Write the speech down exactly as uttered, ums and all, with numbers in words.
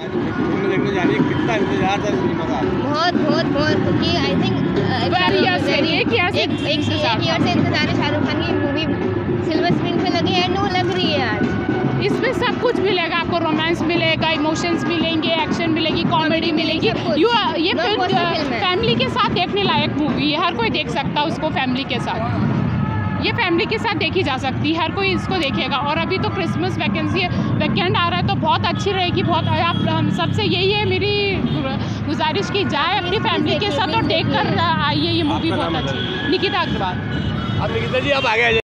देखने जाने कितना इंतजार था सिनेमा का। बहुत बहुत बहुत क्योंकि आई थिंक एक एक ईयर से इंतजार है शाहरुख खान की मूवी सिल्वर स्क्रीन पे लगी है। नो लग रही है आज। इसमें सब कुछ मिलेगा आपको, रोमांस मिलेगा, इमोशंस मिलेंगे, एक्शन मिलेगी, कॉमेडी मिलेगी। यू ये फिल्म फैमिली के साथ देखने लायक मूवी है, हर कोई देख सकता है उसको फैमिली के साथ। ये फैमिली के साथ देखी जा सकती है, हर कोई इसको देखेगा। और अभी तो क्रिसमस वैकेंसी वीकेंड आ रहा है तो बहुत अच्छी रहेगी। बहुत आप हम सबसे यही है मेरी गुजारिश की जाए अपनी फैमिली के साथ और देख कर आइए, ये मूवी बहुत अच्छी। निकिता अग्रवाल। अब निकिता जी अब आ गए।